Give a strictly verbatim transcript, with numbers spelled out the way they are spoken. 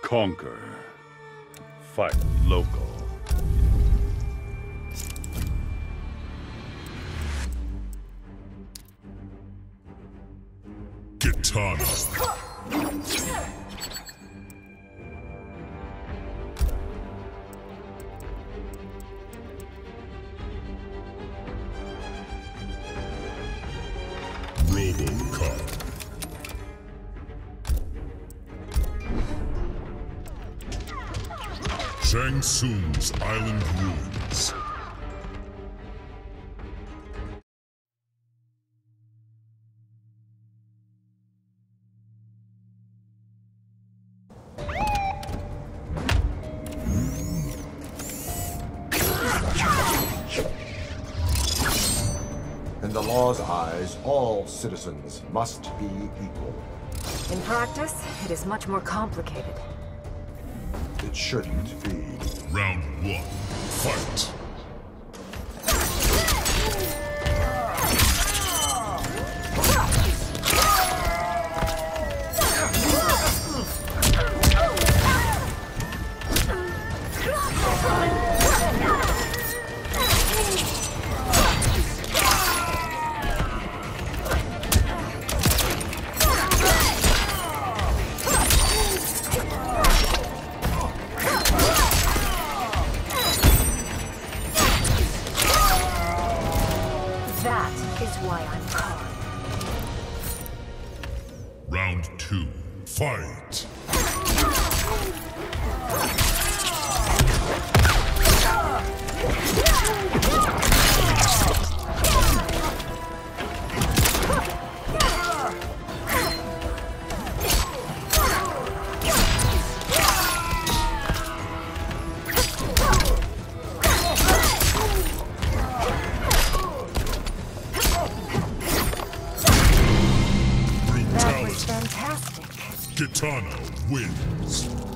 Conquer. Fight local. Kitana. RoboCop. Shang Tsung's Island Ruins. In the law's eyes, all citizens must be equal. In practice, it is much more complicated. It shouldn't be. Round one. Fight. That is why I'm calm. Round two. Fight. That was fantastic. Kitana wins.